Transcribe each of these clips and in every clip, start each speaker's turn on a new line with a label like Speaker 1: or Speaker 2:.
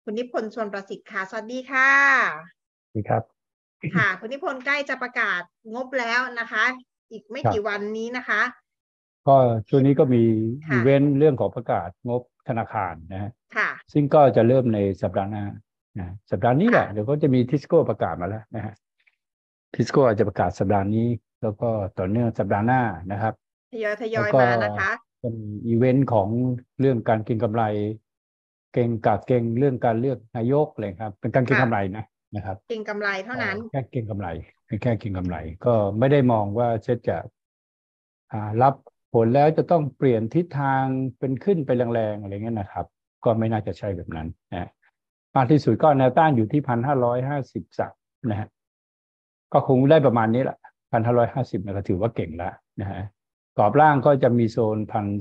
Speaker 1: คุณนิพนธ์ชวนประสิทธิ์ค่ะสวัสดีค่ะ
Speaker 2: นี่ครับ
Speaker 1: ค่ะคุณนิพนธ์ใกล้จะประกาศงบแล้วนะคะอีกไม่
Speaker 2: ครับ
Speaker 1: กี่วันนี้นะคะ
Speaker 2: ก็ช่วง
Speaker 1: เห็น
Speaker 2: นี้ก็มีอี
Speaker 1: ค่ะ
Speaker 2: เวนต์เรื่องของประกาศงบธนาคารนะฮะ
Speaker 1: ค่ะ
Speaker 2: ซึ่งก็จะเริ่มในสัปดาห์หน้านะสัปดาห์นี้แห
Speaker 1: ค่ะ
Speaker 2: ละเดี๋ยวก็จะมีทิสโก้ประกาศมาแล้วนะฮะทิสโก้อาจจะประกาศสัปดาห์นี้แล้วก็ต่อเนื่องสัปดาห์หน้านะครับ
Speaker 1: ทยอย
Speaker 2: แล้วก็
Speaker 1: มานะคะ
Speaker 2: จะมีอีเวนต์ของเรื่องการเก็งกำไรเก่งกาเก่งเรื่องการเลือกนายกเลยครับเป็นการเก็ง
Speaker 1: ค่ะ
Speaker 2: กำไรนะครับ
Speaker 1: เก็งกำไรเท่านั้น
Speaker 2: แค่เก็งกำไรเป็นแค่เก็งกำไรก็ไม่ได้มองว่าเซ็ตจะ รับผลแล้วจะต้องเปลี่ยนทิศทางเป็นขึ้นไปแรงๆอะไรเงี้ยนะครับก็ไม่น่าจะใช่แบบนั้นนะมากที่สุดก็แนวต้านอยู่ที่1,550สักนะฮะก็คงได้ประมาณนี้แหละ1,550นะก็ถือว่าเก่งแล้วนะฮะกรอบล่างก็จะมีโซน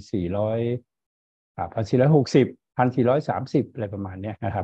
Speaker 2: 1,4601,430อะไรประมาณนี้นะครับ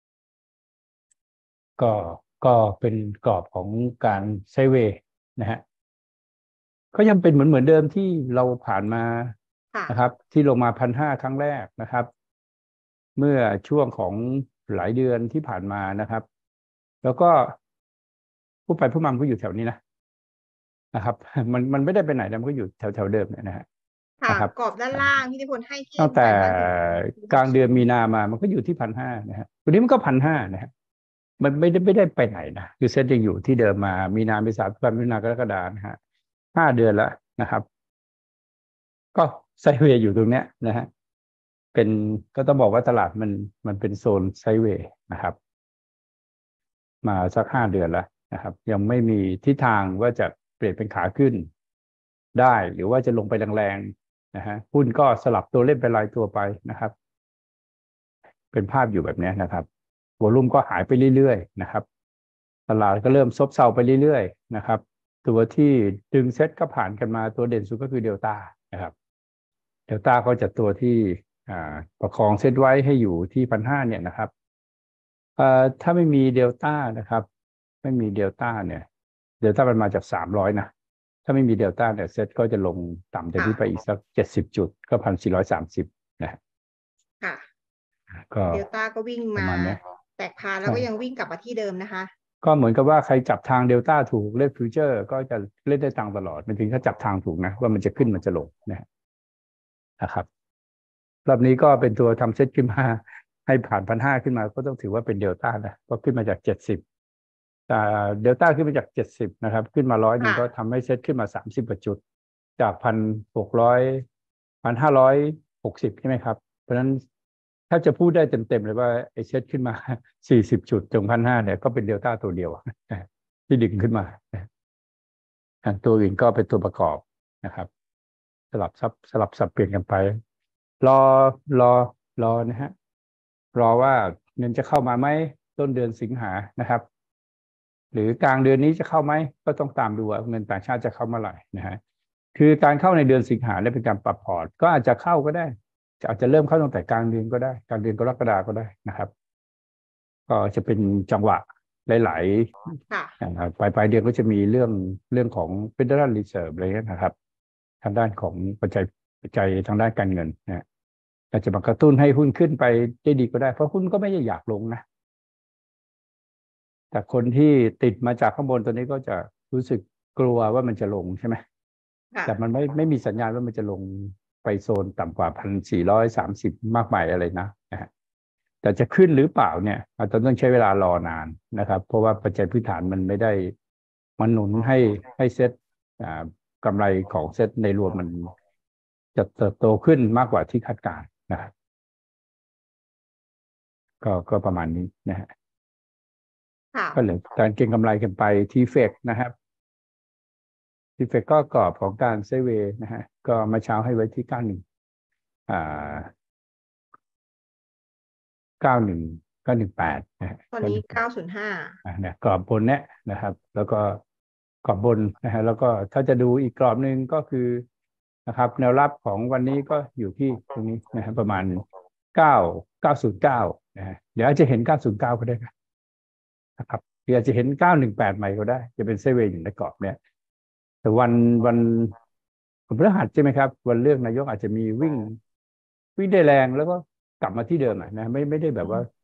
Speaker 2: ก็ก็เป็นกรอบของการไซด์เวย์นะฮะ ก็ยังเป็นเหมือนเดิมที่เราผ่านมา
Speaker 1: ค่ะ
Speaker 2: นะครับที่ลงมา1,500ครั้งแรกนะครับเมื่อช่วงของหลายเดือนที่ผ่านมานะครับแล้วก็ผู้ไปผู้มามันก็อยู่แถวนี้นะครับมันไม่ได้ไปไหนแล้วมันก็อยู่แถวเดิมเนี่ย
Speaker 1: ค่ะ
Speaker 2: นะครับ
Speaker 1: กรอบด้านล่างที่นิพนธ์ให้ที่
Speaker 2: ตั้งแต่
Speaker 1: ไตรมาสที่
Speaker 2: กลางเดือนมีนามามันก็อยู่ที่1,500นะฮะวันนี้มันก็1,500นะฮะมันไม่ได้ไปไหนนะคือเซ็ตยังอยู่ที่เดิมมามีนาเมษาพฤษภาคมมิถุนากรกฎานะฮะ5 เดือนแล้วนะครับ ก็ไซด์เวย์อยู่ตรงเนี้ยนะฮะเป็นก็ต้องบอกว่าตลาดมันเป็นโซนไซด์เวย์นะครับมาสัก5 เดือนแล้วนะครับยังไม่มีทิศทางว่าจะเปลี่ยนเป็นขาขึ้นได้หรือว่าจะลงไปแรงๆนะฮะหุ้นก็สลับตัวเล่นไปรายตัวไปนะครับเป็นภาพอยู่แบบนี้นะครับวอลุ่มก็หายไปเรื่อยๆนะครับตลาดก็เริ่มซบเซาไปเรื่อยๆนะครับตัวที่ดึงเซ็ตก็ผ่านกันมาตัวเด่นสุดก็คือเดลต้านะครับ เดลต้าก็จะตัวที่ประคองเซตไว้ให้อยู่ที่1,500เนี่ยนะครับถ้าไม่มีเดลต้านะครับไม่มีเดลต้าเนี่ยเดลต้ามันมาจาก300นะถ้าไม่มีเดลต้าเนี่ยเซตก็จะลงต่ำจาก
Speaker 1: ค่ะ
Speaker 2: นี้ไปอีกสัก70 จุดก็1,430นะ
Speaker 1: ค่ะ
Speaker 2: ก็
Speaker 1: เดลต้าก็วิ่งมา
Speaker 2: ประมาณนี้
Speaker 1: แตกพานแล้ว
Speaker 2: ใช่
Speaker 1: ก็ยังวิ่งกลับมาที่เดิมนะคะ
Speaker 2: ก็เหมือนกับว่าใครจับทางเดลต้าถูกเล่นฟิวเจอร์ก็จะเล่นได้ตังค์ตลอดมันถึงถ้าจับทางถูกนะว่ามันจะขึ้นมันจะลงนะครับ รอบนี้ก็เป็นตัวทำเซตขึ้นมาให้ผ่าน1,500ขึ้นมาก็ต้องถือว่าเป็นเดลต้านะก็ขึ้นมาจาก70แต่เดลต้าขึ้นมาจาก70นะครับขึ้นมา100ก็
Speaker 1: ค่ะ
Speaker 2: ทำให้เซตขึ้นมา30 กว่าจุดจาก1,560ใช่ไหมครับเพราะฉะนั้นถ้าจะพูดได้เต็มๆเลยว่าไอ้เซตขึ้นมา40 จุดถึง1,500เนี่ยก็เป็นเดลต้าตัวเดียวที่ดึงขึ้นมาตัวอื่นก็เป็นตัวประกอบนะครับสลับสับเปลี่ยนกันไปรอรอรอนะฮะรอว่าเงินจะเข้ามาไหมต้นเดือนสิงหานะครับหรือกลางเดือนนี้จะเข้าไหมก็ต้องตามดูว่าเงินต่างชาติจะเข้าเมื่อไหร่นะฮะคือการเข้าในเดือนสิงหาเนี่ยเป็นการปรับพอร์ตก็อาจจะเข้าก็ได้อาจจะเริ่มเข้าตั้งแต่กลางเดือนก็ได้กลางเดือนกรกฎาก็ได้นะครับก็จะเป็นจังหวะหลาย
Speaker 1: ค่ะ
Speaker 2: ๆนะครับปลายเดือนก็จะมีเรื่องของ Federal Reserve อะไรเงี้ยนะครับทางด้านของปัจจัยทางด้านการเงินนะอาจจะมากระตุ้นให้หุ้นขึ้นไปได้ดีก็ได้เพราะหุ้นก็ไม่ได้อยากลงนะแต่คนที่ติดมาจากข้างบนตัวนี้ก็จะรู้สึกกลัวว่ามันจะลงใช่ไหม
Speaker 1: ค่ะ
Speaker 2: แต่มันไม่มีสัญญาณว่ามันจะลงไปโซนต่ำกว่า1,430มากมายอะไรนะฮะแต่จะขึ้นหรือเปล่าเนี่ยอาจจะต้องใช้เวลารอนานนะครับเพราะว่าปัจจัยพื้นฐานมันไม่ได้มันหนุนให้เซ็ตอ่ากำไรของเซ็ตในรวมมันจะเติบโตขึ้นมากกว่าที่คาดการณ์นะครับก็ประมาณนี้นะฮะ
Speaker 1: ค่ะ
Speaker 2: ก็เหลือการเก็งกำไรกันไปทีเฟกนะครับทีเฟกก็กรอบของการไซด์เวย์นะฮะก็มาเช้าให้ไว้ที่91อ่า91 918นะฮะ
Speaker 1: ตอนนี้
Speaker 2: 918
Speaker 1: 905
Speaker 2: เนี่ยกรอบบนเนี้ยนะครับแล้วก็กรอบบนนะฮะแล้วก็ถ้าจะดูอีกกรอบหนึ่งก็คือนะครับแนวรับของวันนี้ก็อยู่ที่ตรงนี้นะฮะประมาณเก้า909นะฮะเดี๋ยวอาจจะเห็น909ก็ได้นะครับเดี๋ยวอาจจะเห็น918ใหม่ก็ได้จะเป็นไซด์เวย์อยู่ในกรอบเนี้ยแต่วันพฤหัสใช่ไหมครับวันเลือกนายกอาจจะมีวิ่งได้แรงแล้วก็กลับมาที่เดิมนะไม่ได้แบบว่า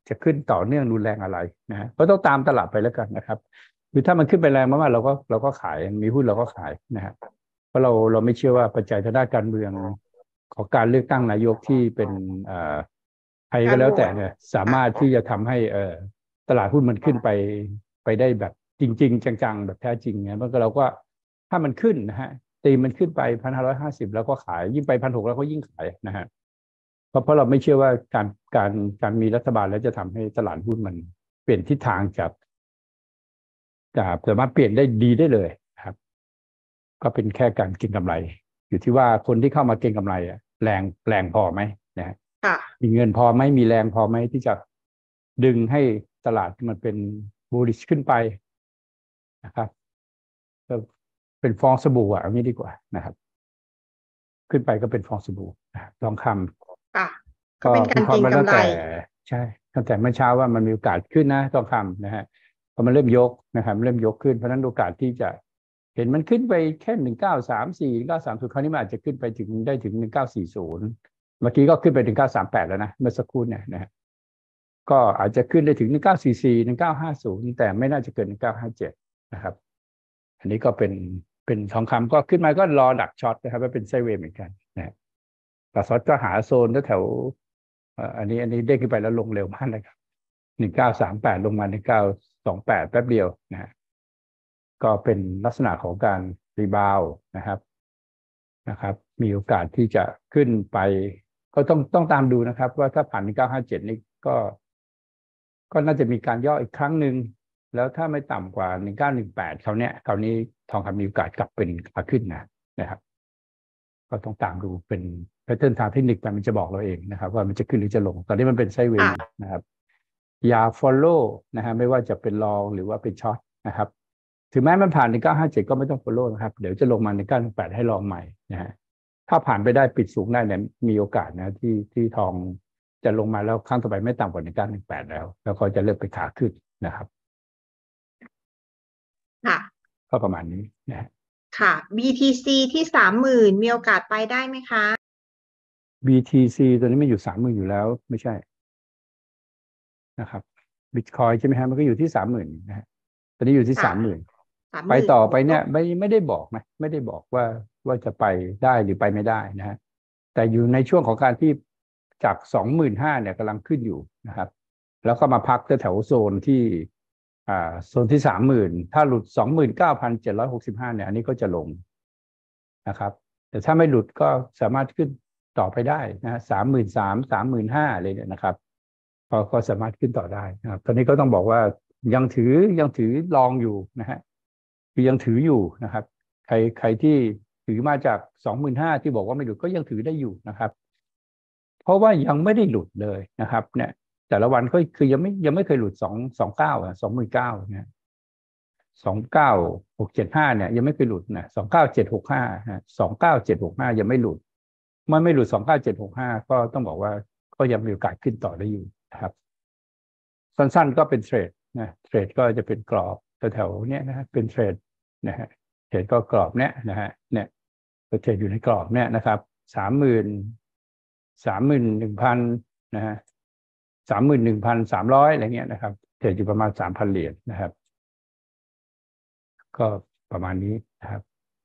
Speaker 2: จะขึ้นต่อเนื่องรุนแรงอะไรนะฮะก็ต้องตามตลาดไปแล้วกันนะครับคือถ้ามันขึ้นไปแรงมากๆเราก็ขายมีหุ้นเราก็ขายนะฮะเพราะเราไม่เชื่อว่าปัจจัยทางด้านการเมืองของการเลือกตั้งนายกที่เป็นใครก็แล้วแต่เนี่ยสามารถที่จะทำให้ตลาดหุ้นมันขึ้นไปได้แบบจริงๆจังๆแบบแท้จริงเนี่ยมันก็เราก็ถ้ามันขึ้นนะฮะตีมันขึ้นไป1,550แล้วก็ขายยิ่งไป1,600แล้วก็ยิ่งขายนะฮะเพราะเราไม่เชื่อว่าการมีรัฐบาลแล้วจะทำให้ตลาดหุ้นมันเปลี่ยนทิศทางจากสามารถเปลี่ยนได้ดีได้เลยครับก็เป็นแค่การเก็งกำไรอยู่ที่ว่าคนที่เข้ามาเก็งกำไรแรงพอไหมนะฮะมีเงินพอไหมมีแรงพอไหมที่จะดึงให้ตลาดมันเป็นbullishขึ้นไปนะครับก็เป็นฟองสบู่อย่างนี้ดีกว่านะครับขึ้นไปก็เป็นฟองสบู่ทองคำก็เป็นการเก็งกำไรใช่ตั้งแต่เมื่อเช้าว่ามันมีโอกาสขึ้นนะทองคำนะฮะพอมันเริ่มยกนะครับเริ่มยกขึ้นเพราะนั้นโอกาสที่จะเห็นมันขึ้นไปแค่1934 1930คราวนี้มันอาจจะขึ้นไปได้ถึง1940เมื่อกี้ก็ขึ้นไปถึง1938แล้วนะเมื่อสักครู่เนี่ยนะฮะก็อาจจะขึ้นได้ถึง1944 1950แต่ไม่น่าจะเกิน1957นะครับอันนี้ก็เป็นทองคำก็ขึ้นมาก็รอดักช็อตนะครับว่าเป็นไซด์เวย์เหมือนกันนะดักช็อตก็หาโซนแถวอันนี้เด้งขึ้นไปแล้วลงเร็วมากนะครับ1938ลงมา1928แป๊บเดียวนะฮะก็เป็นลักษณะของการรีบาวนะครับมีโอกาสที่จะขึ้นไปก็ต้องตามดูนะครับว่าถ้าผ่าน1957นี่ก็น่าจะมีการย่ออีกครั้งหนึ่งแล้วถ้าไม่ต่ำกว่า1918คราวนี้ทองคำมีโอกาสกลับเป็นขาขึ้นนะครับก็ต้องตามดูเป็นแพทเทิร์นทางเทคนิคมันจะบอกเราเองนะครับว่ามันจะขึ้นหรือจะลงตอนนี้มันเป็นไซด์เวย์นะครับอย่า follow นะฮะไม่ว่าจะเป็นลองหรือว่าเป็นช็อตนะครับถึงแม้มันผ่าน1957ก็ไม่ต้อง follow นะครับเดี๋ยวจะลงมา1918ให้ลองใหม่นะฮะถ้าผ่านไปได้ปิดสูงได้เนี่ยมีโอกาสนะที่ทองจะลงมาแล้วครั้งต่อไปไม่ต่ำกว่า1918แล้วก็จะเริ่มไปขาขึ้นนะครับ
Speaker 1: ค่ะ
Speaker 2: ก็ประมาณนี้นะ
Speaker 1: ค่ะ BTC ที่30,000มีโอกาสไปได้ไหมคะ
Speaker 2: BTC ตัวนี้มันอยู่30,000อยู่แล้วไม่ใช่นะครับBitcoinใช่ไหมฮะมันก็อยู่ที่30,000นะฮะตอนนี้อยู่ที่30,000ไปต่อไปเนี่ยไม่ได้บอกนะไม่ได้บอกว่าจะไปได้หรือไปไม่ได้นะฮะแต่อยู่ในช่วงของการที่จาก25,000เนี่ยกำลังขึ้นอยู่นะครับแล้วก็มาพักแถวโซนที่โซนที่30,000ถ้าหลุด29,765เนี่ยอันนี้ก็จะลงนะครับแต่ถ้าไม่หลุดก็สามารถขึ้นต่อไปได้นะ33,000 35,000เลยเนี่ยนะครับก็สามารถขึ้นต่อได้นะครับตอนนี้ก็ต้องบอกว่ายังถือลองอยู่นะฮะคือยังถืออยู่นะครับใครที่ถือมาจาก25,000ที่บอกว่าไม่หลุดก็ยังถือได้อยู่นะครับเพราะว่ายังไม่ได้หลุดเลยนะครับเนี่ยแต่ละวันก็คือยังไม่เคยหลุด2929,000เนี่ย29,675เนี่ยยังไม่เคยหลุดนะ29,76529,765ยังไม่หลุดเมื่อไม่หลุด29,765ก็ต้องบอกว่าก็ยังมีโอกาสขึ้นต่อได้อยู่นะครับสั้นๆก็เป็นเทรดนะเทรดก็จะเป็นกรอบแถวๆเนี้ยนะเป็นเทรดนะฮะเทรดก็กรอบเนี้ยนะฮะเนี่ยเทรดอยู่ในกรอบเนี้ยนะครับ31,000นะฮะ31,300อะไรเงี้ยนะครับเทรดอยู่ประมาณ3,000 เหรียญนะครับก็ประมาณนี้นะครับ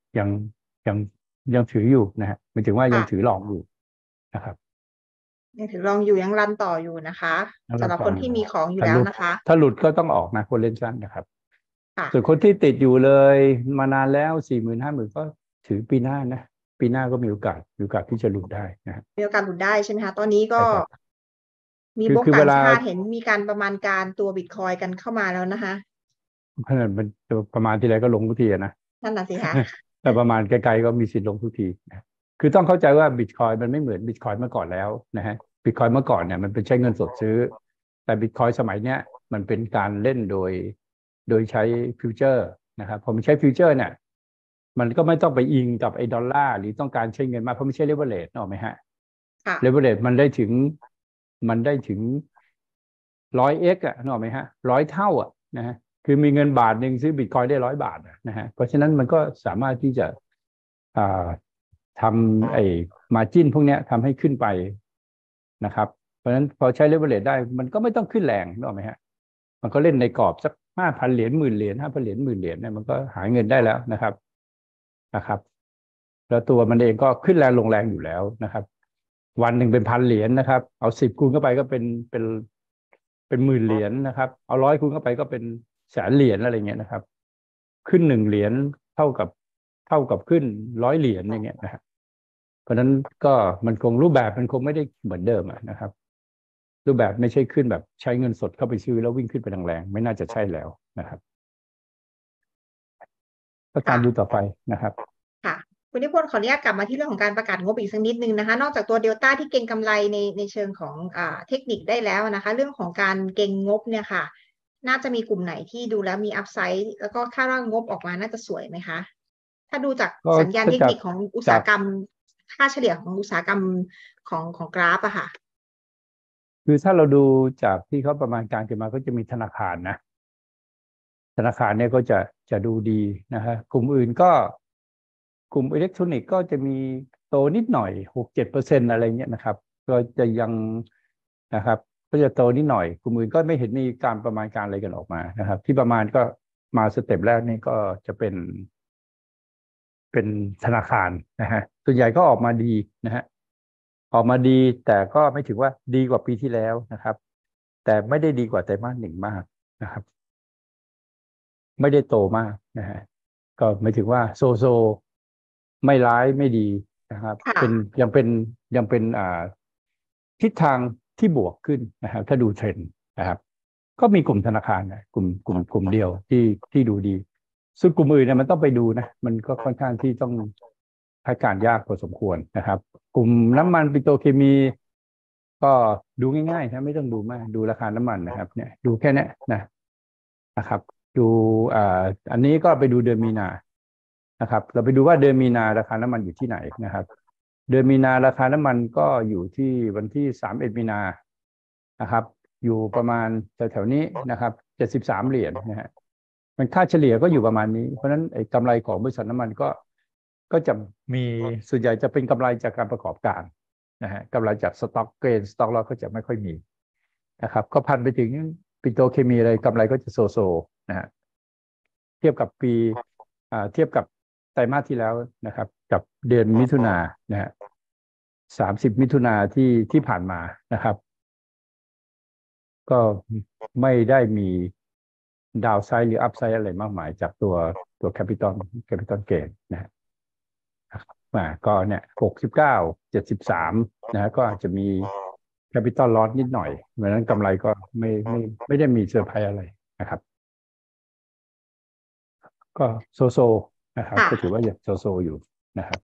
Speaker 2: ยังถืออยู่นะฮะหมายถึงว่ายังถือลองอยู่นะครับ
Speaker 1: ยังถือลองอยู่ยังรันต่ออยู่นะคะสำหรับคนที่มีของอยู่แล้วนะคะ
Speaker 2: ถ้าหลุดก็ต้องออกนะคนเล่นสั้นนะครับส่วนคนที่ติดอยู่เลยมานานแล้ว40,000 50,000ก็ถือปีหน้านะปีหน้าก็มีโอกาสที่จะหลุดได้นะ
Speaker 1: มีโอกาสหลุดได้ใช่ไหมคะตอนนี้ก็มีบล็อกต่างชาติเห็นมีการประมาณการตัวบิตคอยกันเข้ามาแล้วนะคะ
Speaker 2: มันประมาณที่ไรก็ลงทุกทีนะ
Speaker 1: นั่นน่ะสิคะ
Speaker 2: แต่ประมาณไกลๆก็มีสิทธิ์ลงทุกทีนะคือต้องเข้าใจว่าบิตคอยมันไม่เหมือนบิตคอยเมื่อก่อนแล้วนะฮะบิตคอยเมื่อก่อนเนี่ยมันเป็นใช้เงินสดซื้อแต่บิตคอยสมัยเนี้ยมันเป็นการเล่นโดยใช้ฟิวเจอร์นะครับพอมันใช้ฟิวเจอร์เนี่ยมันก็ไม่ต้องไปอิงกับไอ้ดอลลาร์หรือต้องการใช้เงินมากเพราะไม่ใช่เลเวอเรจนึกออกไหมฮะเลเวอเรจมันได้ถึง100x อ่ะนึกออกไหมฮะ100 เท่าอ่ะนะฮะคือมีเงินบาทหนึ่งซื้อบิตคอยได้100 บาทนะฮะเพราะฉะนั้นมันก็สามารถที่จะทำไอ้มาร์จิ้นพวกนี้ทำให้ขึ้นไปนะครับราะฉะนั้นพอใช้ leverage ได้มันก็ไม่ต้องขึ้นแรงนึกออกไหมฮะมันก็เล่นในกรอบสัก5,000 เหรียญ10,000 เหรียญ5,000 เหรียญ10,000 เหรียญเนี่ยมันก็หาเงินได้แล้วนะครับแล้วตัวมันเองก็ขึ้นแรงลงแรงอยู่แล้วนะครับวันหนึ่งเป็น1,000 เหรียญนะครับเอา10 คูณเข้าไปก็เป็น10,000 เหรียญนะครับเอา100 คูณเข้าไปก็เป็น100,000 เหรียญอะไรเงี้ยนะครับขึ้น1 เหรียญเท่ากับขึ้น100 เหรียญอย่างเงี้ยนะครับเพราะฉะนั้นก็มันคงรูปแบบมันคงไม่ได้เหมือนเดิมนะครับรูปแบบไม่ใช่ขึ้นแบบใช้เงินสดเข้าไปซื้อแล้ววิ่งขึ้นไปแรงๆไม่น่าจะใช่แล้วนะครับก็ตามดูต่อไปนะครับ
Speaker 1: ค่ะคุณนิพนธ์ขออนุญาตกลับมาที่เรื่องของการประกาศงบอีกสักนิดนึงนะคะนอกจากตัวเดลต้าที่เก็งกำไรในเชิงของเทคนิคได้แล้วนะคะเรื่องของการเก็งงบเนี่ยค่ะน่าจะมีกลุ่มไหนที่ดูแล้วมีอัพไซด์แล้วก็คาดว่างบออกมาน่าจะสวยไหมคะถ้าดูจาก
Speaker 2: ก็
Speaker 1: สัญญาณเทค
Speaker 2: จาก
Speaker 1: นิคของอุตสาหกรรมค่าเฉลี่ยของอุตสาหกรรมของกราฟอะค่ะ
Speaker 2: คือถ้าเราดูจากที่เขาประมาณการกันมาก็จะมีธนาคารนะธนาคารเนี่ยก็จะดูดีนะฮะกลุ่มอื่นก็กลุ่มอิเล็กทรอนิกส์ก็จะมีโตนิดหน่อย6-7%อะไรเงี้ยนะครับก็จะยังนะครับก็จะโตนิดหน่อยกลุ่มอื่นก็ไม่เห็นมีการประมาณการอะไรกันออกมานะครับที่ประมาณก็มาสเต็ปแรกนี่ก็จะเป็นธนาคารนะฮะส่วนใหญ่ก็ออกมาดีนะฮะออกมาดีแต่ก็ไม่ถือว่าดีกว่าปีที่แล้วนะครับแต่ไม่ได้ดีกว่าไตรมาสหนึ่งมากนะครับไม่ได้โตมากนะฮะก็ไม่ถือว่าโซไม่ร้ายไม่ดีนะครับ
Speaker 1: ค่ะ
Speaker 2: ยังเป็นทิศทางที่บวกขึ้นนะครับถ้าดูเทรนด์นะครับก็มีกลุ่มธนาคารนะกลุ่มเดียวที่ดูดีซึ่งกลุ่มอื่นเนี่ยมันต้องไปดูนะมันก็ค่อนข้างที่ต้องคาดการณ์ยากพอสมควรนะครับกลุ่มน้ำมันปิโตรเคมีก็ดูง่ายๆนะไม่ต้องดูมากดูราคาน้ำมันนะครับเนี่ยดูแค่นี้นะครับดูอ่าอันนี้ก็ไปดูเดือนมีนานะครับเราไปดูว่าเดือนมีนาราคาน้ำมันอยู่ที่ไหนนะครับเดือนมีนาราคาน้ำมันก็อยู่ที่วันที่31 มีนานะครับอยู่ประมาณแถวๆนี้นะครับ73 เหรียญนะฮะมันค่าเฉลี่ยก็อยู่ประมาณนี้เพราะฉะนั้นไอ้กำไรของบริษัทน้ำมันก็จะมีส่วนใหญ่จะเป็นกำไรจากการประกอบการนะฮะกำไรจากสต็อกเกนสต็อกเราก็จะไม่ค่อยมีนะครับก็พันไปถึงปิโตรเคมีอะไรกำไรก็จะโซนะฮะเทียบกับเทียบกับไตรมาสที่แล้วนะครับกับเดือนมิถุนานะฮะ30 มิถุนาที่ผ่านมานะครับก็ไม่ได้มีดาวไซด์หรืออัพไซด์อะไรมากมายจากตัวแคปิตอลเกนนะฮะก็เนี่ย69 73นะฮะก็อาจจะมีแคปิตอลลอสนิดหน่อยเพราะฉะนั้นกำไรก็ไม่ได้มีเซอร์ไพรส์อะไรนะครับก็โซนะครับก็ถือว่ายังโซอยู่นะครับ